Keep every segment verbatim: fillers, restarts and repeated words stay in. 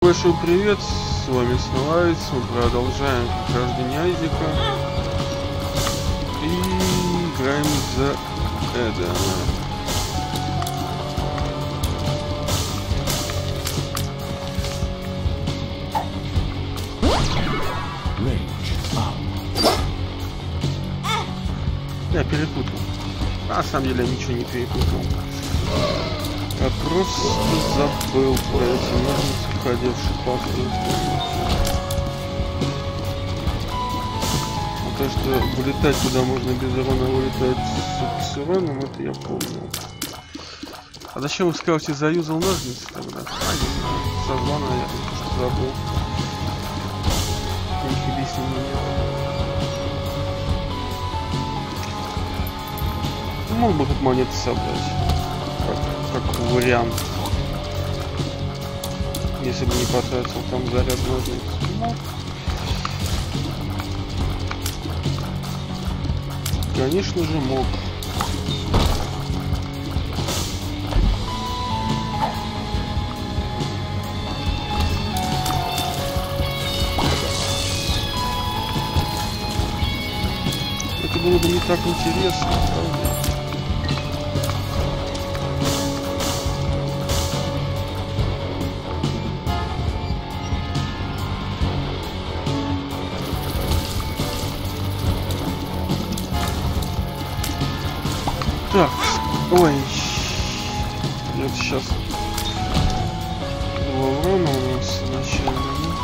Большой привет, с вами Снолайс, мы продолжаем прохождение Айзека и играем за Эда. Я перепутал. На самом деле я ничего не перепутал. Я просто забыл про эти ножницы, входившие по то, что вылетать туда можно без урона, вылетать с, с уроном, это я помню. А зачем в скауте заюзал ножницы тогда? А, не знаю. Со зла, наверное, что забыл. Никаких объяснений нет. Мог бы тут монеты собрать. Как, как вариант. Если бы не потратил там заряд ножниц. Мог. Конечно же мог. Это было бы не так интересно, правда? Так, ой, вот сейчас два урона у нас начально.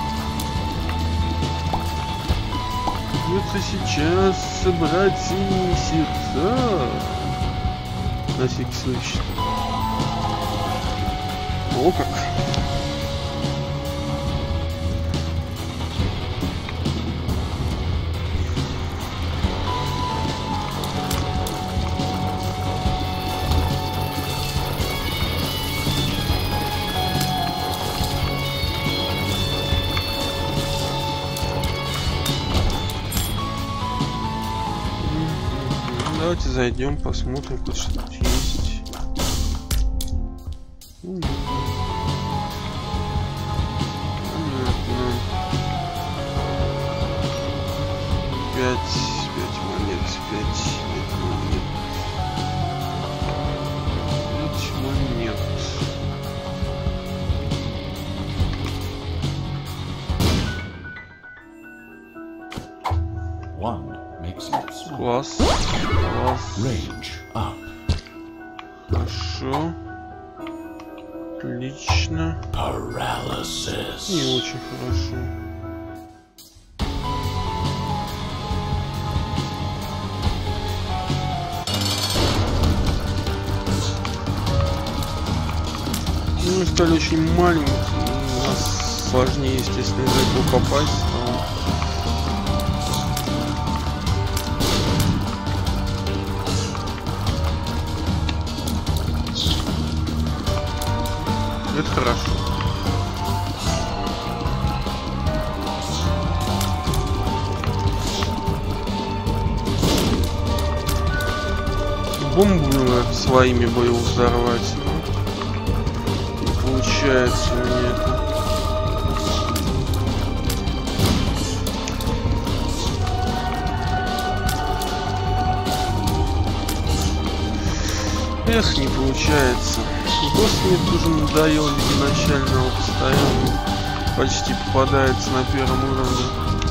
Придется сейчас собрать синие сердца. На всякий случай. О, как. Давайте зайдем, посмотрим, тут что-то есть. Понятно. Пять, пять монет, пять, пять монет. Пять монет. Класс. Класс. Хорошо. Отлично. Не очень хорошо. Ну, мы стали очень маленькие. У нас сложнее, естественно, из этого попасть. Это хорошо. Бомбу своими бы его взорвать, но не получается у меня это. Эх, не получается. Босс мне тоже надоел в виде начального, постоянно почти попадается на первом уровне.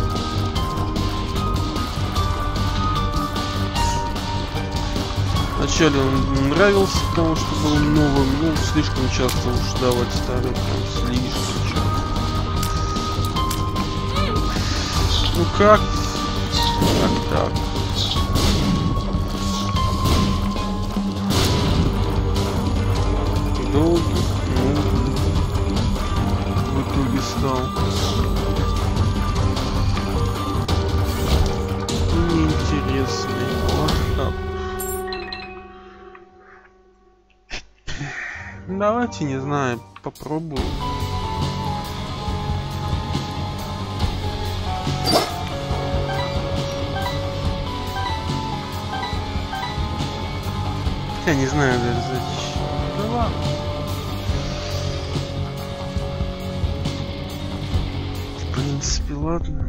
Вначале он нравился, потому что был новым, ну слишком часто уж давать старый, прям слишком часто. Ну как? Как так? Долго, ну, в итоге стал неинтересный. Вот так. Давайте, не знаю, попробую. Я не знаю даже зачем. Ну ладно. принципе, ладно.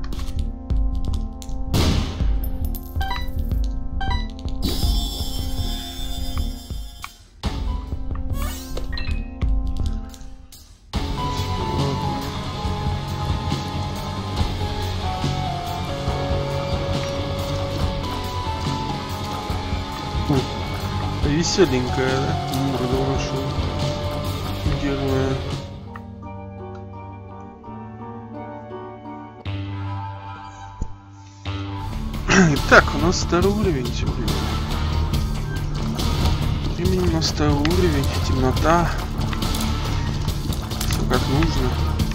Веселенькая, да? Морда у нашего героя. Итак, у нас второй уровень тем временем. Временем у нас второй уровень, темнота. Все как нужно.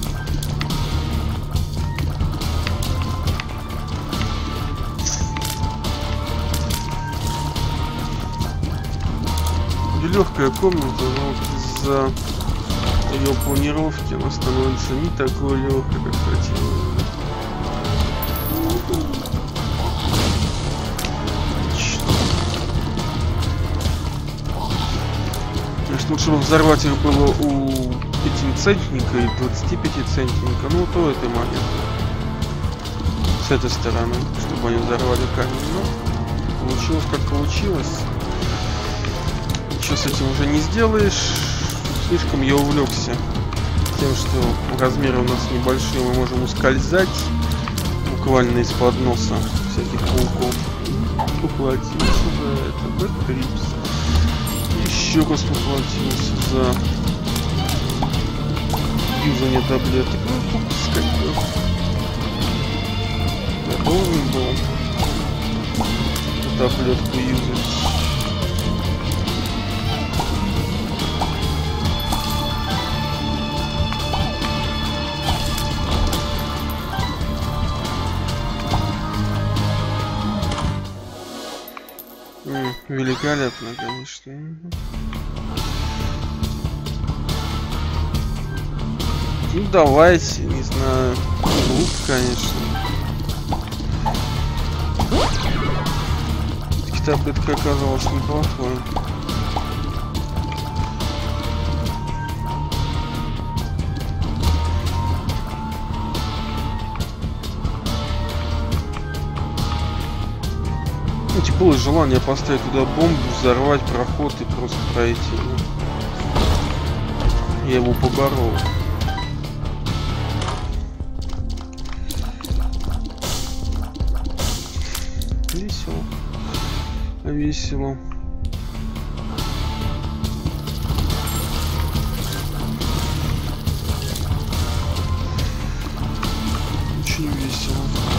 Легкая комната, но вот из-за ее планировки она становится не такой легкой, как хотелось. Конечно, лучше бы взорвать их было у пятицентника и двадцатипятицентника, ну то этой монеты. С этой стороны, чтобы они взорвали камень, но получилось как получилось. Ничего с этим уже не сделаешь. Слишком я увлекся тем, что размеры у нас небольшие, мы можем ускользать буквально из-под носа всяких пауков. Поплатился за это, бэктрипс. Еще раз поплатился за юзание таблеток. Ну, пускай я должен был таблетку юзать. Великолепно, конечно. Ну давайте, не знаю. Лук, конечно. Таблетка оказалась неплохой. Было желание поставить туда бомбу, взорвать проход и просто пройти. Я его поборол. Весело. Весело. Очень весело.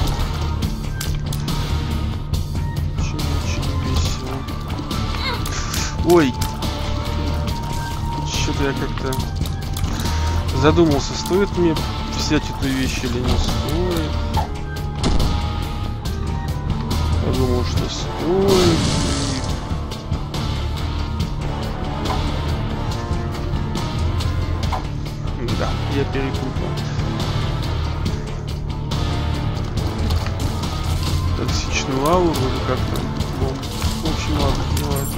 Ой, что-то я как-то задумался, стоит мне взять эту вещь или не стоит. Подумал, что стоит. Да, я перепутал. Токсичную ауру или как там? В общем, ладно, не важно.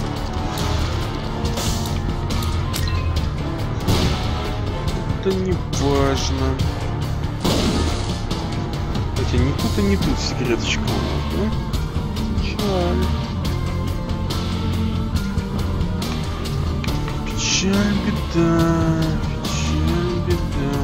Это не важно. Хотя не тут и не тут секреточка. Ну, печаль. Печаль, беда. Печаль, беда.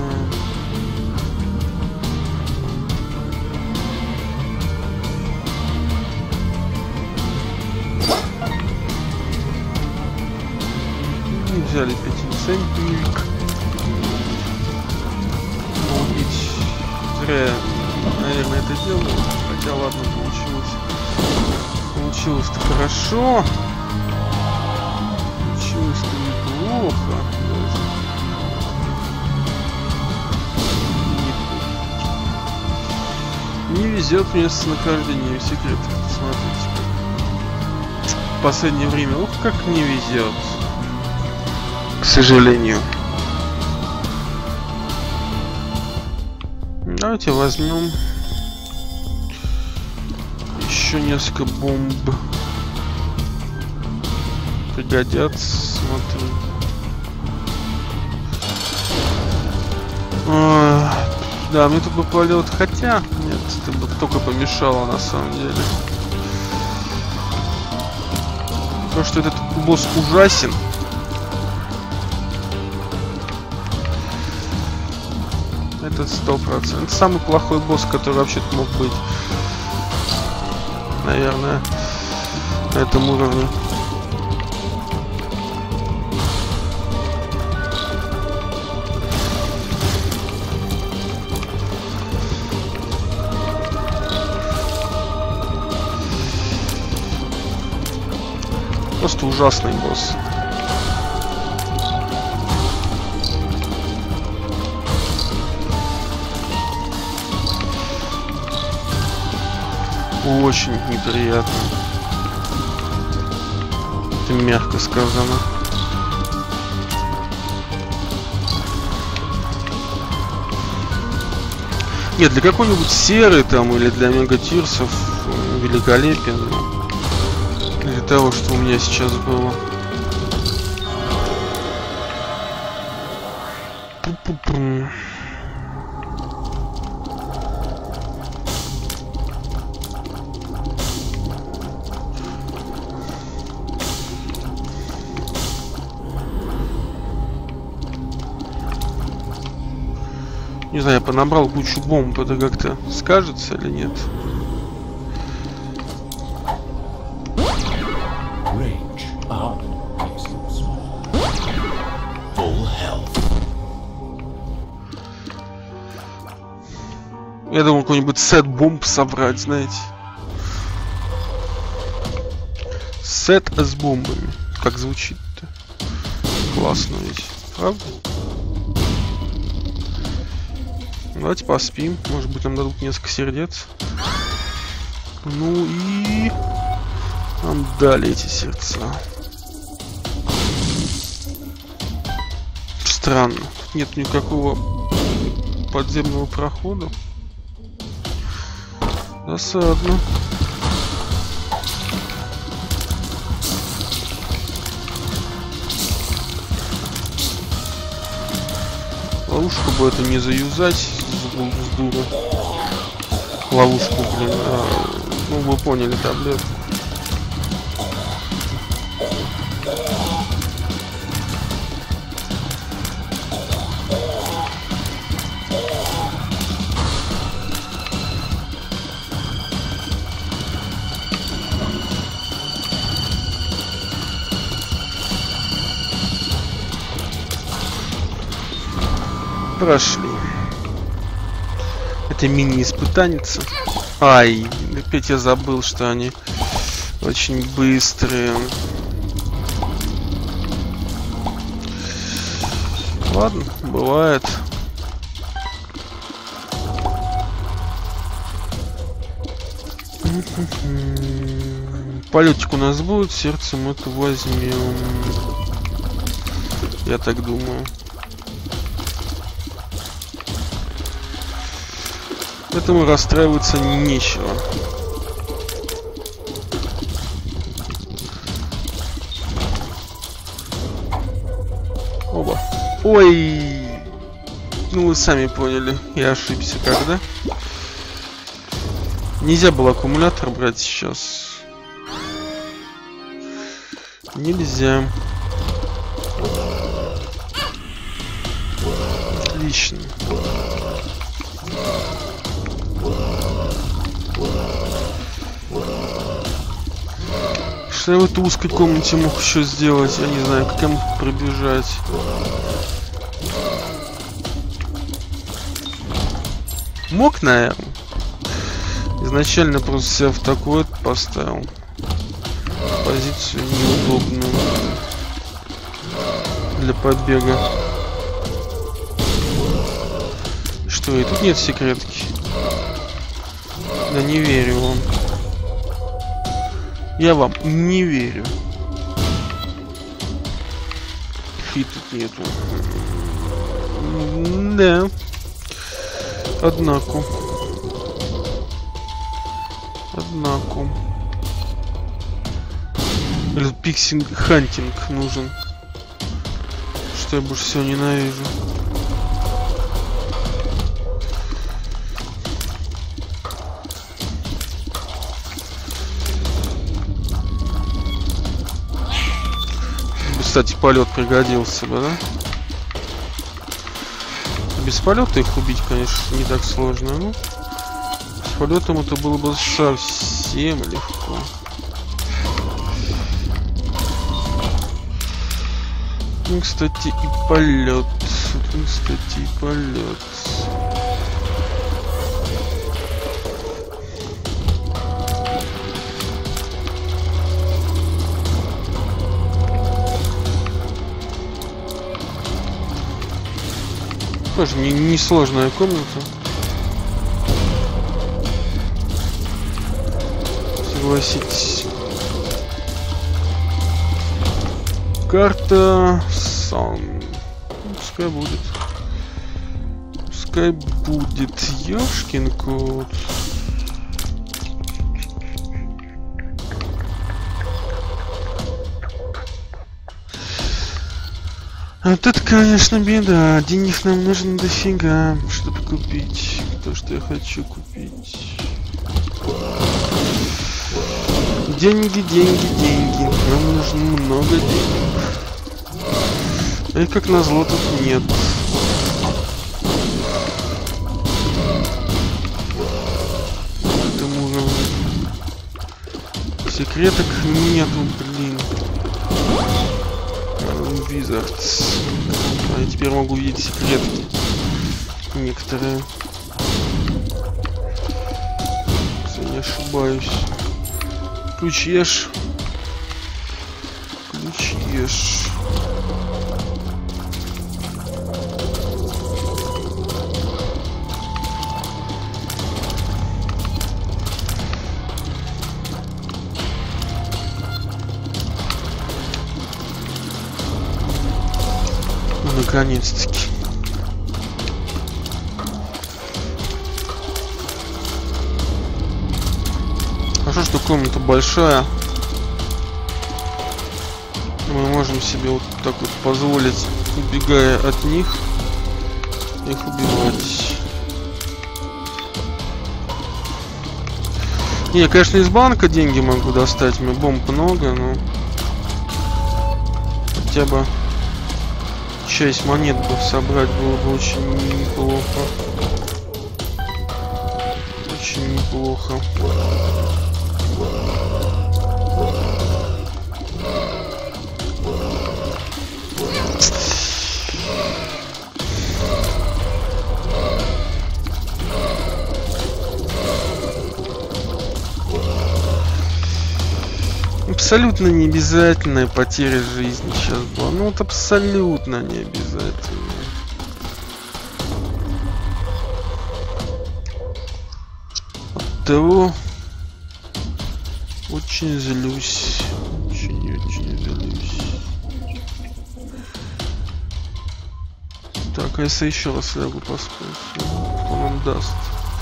Взяли пятицентник. Зря я, наверное, это делаю. Хотя ладно, получилось. Получилось-то хорошо. Получилось-то неплохо. Не везет мне с нахождением секретов. Смотрите. В последнее время, ох, как не везет. К сожалению. Давайте возьмем еще несколько бомб. Пригодятся, смотрю. Да, мне тут бы полет, хотя нет, это бы только помешало на самом деле. То, что этот босс ужасен. Это сто процентов. Самый плохой босс, который вообще-то мог быть. Наверное, на этом уровне. Просто ужасный босс. Очень неприятно. Это мягко сказано. Нет, для какой-нибудь серы там или для мегатирсов великолепен. Для того, что у меня сейчас было. Пу-пу-пу. Не знаю, я понабрал кучу бомб, это как-то скажется или нет? Я думал, какой-нибудь сет бомб собрать, знаете. Сет с бомбами. Как звучит-то? Классно ведь, правда? Давайте поспим. Может быть, нам дадут несколько сердец. Ну и... нам дали эти сердца. Странно. Тут нет никакого подземного прохода. Досадно. Ловушку бы это не заюзать с дура. Ловушку, блин. А, ну вы поняли, таблетку. Прошли. Это мини-испытаница. Ай, опять я забыл, что они очень быстрые. Ладно, бывает. Полетик у нас будет, сердце мы это возьмем. Я так думаю. Поэтому расстраиваться нечего. Оба. Ой! Ну вы сами поняли, я ошибся когда. Нельзя было аккумулятор брать сейчас. Нельзя. Отлично. Что я в этой узкой комнате мог еще сделать? Я не знаю, как я мог пробежать. Мог, наверное. Изначально просто себя в такую поставил. Позицию неудобную для побега. Что, и тут нет секретки? Да не верю вам. Я вам не верю. Фи тут нету. Да. Однако. Однако. Или пиксинг-хантинг нужен. Что я больше всего ненавижу. кстати, полет пригодился бы, да? Без полета их убить, конечно, не так сложно. Ну, с полетом это было бы совсем легко. Ну, кстати, и полет. Ну, кстати, и полет. Тоже не, не сложная комната. Согласитесь. Карта Сан. Пускай будет. Пускай будет. Ёшкин кот. Вот это, конечно, беда. Денег нам нужно дофига, чтобы купить то, что я хочу купить. Деньги, деньги, деньги. Нам нужно много денег. И как назло тут нет. Этому уровню. Секреток нету, блин. Wizards. А я теперь могу видеть секретки. Некоторые. Если не ошибаюсь. Ключ-ешь. Ключ-ешь. Наконец-таки. Хорошо, что комната большая. Мы можем себе вот так вот позволить, убегая от них, их убивать. Не, я, конечно, из банка деньги могу достать. У меня бомб много, но хотя бы часть монет бы собрать было бы очень неплохо. Очень неплохо. Абсолютно не обязательная потеря жизни сейчас была. Ну вот абсолютно не обязательно. От того очень злюсь. Очень-очень злюсь. Так, а если еще раз лягу поспать? Кто нам даст?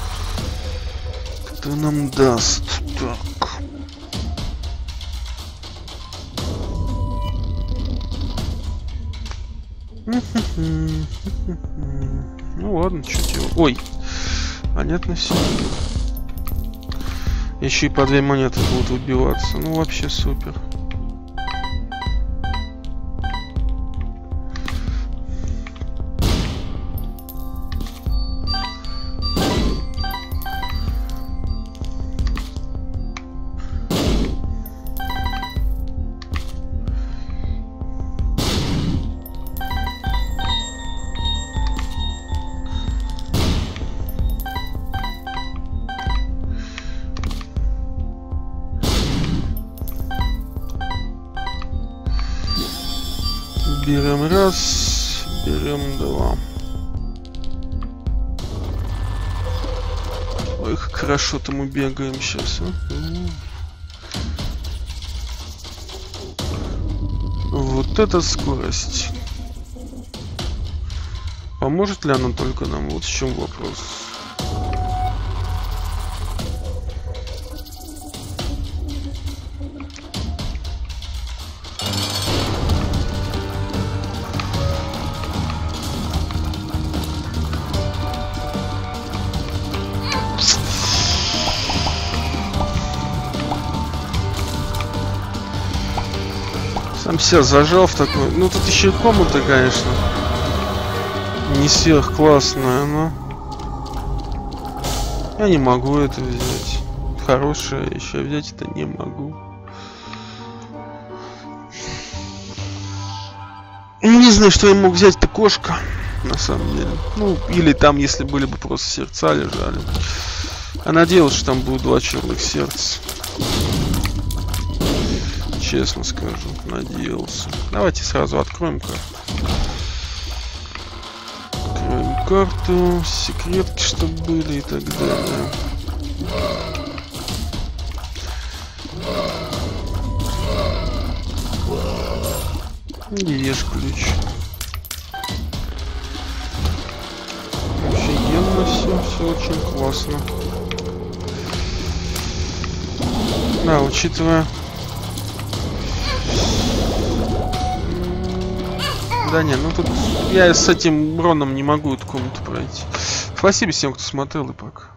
Кто нам даст? Так. Ну ладно, что делать. Ой, понятно все. Еще и по две монеты будут выбиваться. Ну вообще супер. Берем раз, берем два. Ой, как хорошо-то мы бегаем сейчас, а? Вот это скорость. Поможет ли она только нам? Вот в чем вопрос. Сам себя зажал в такой. Ну тут еще и комната, конечно, не сверхклассная, но я не могу это взять. Хорошее еще взять это не могу. Не знаю, что я мог взять, это кошка, на самом деле. Ну, или там, если были бы просто сердца лежали. Я надеялся, что там будут два черных сердца. Честно скажу, надеялся. Давайте сразу откроем карту. Откроем карту, секретки, чтобы были и так далее. И ешь ключ. Офигенно все, все очень классно. Да, учитывая... Да не, ну тут я с этим Роном не могу эту комнату пройти. Спасибо всем, кто смотрел, и пока.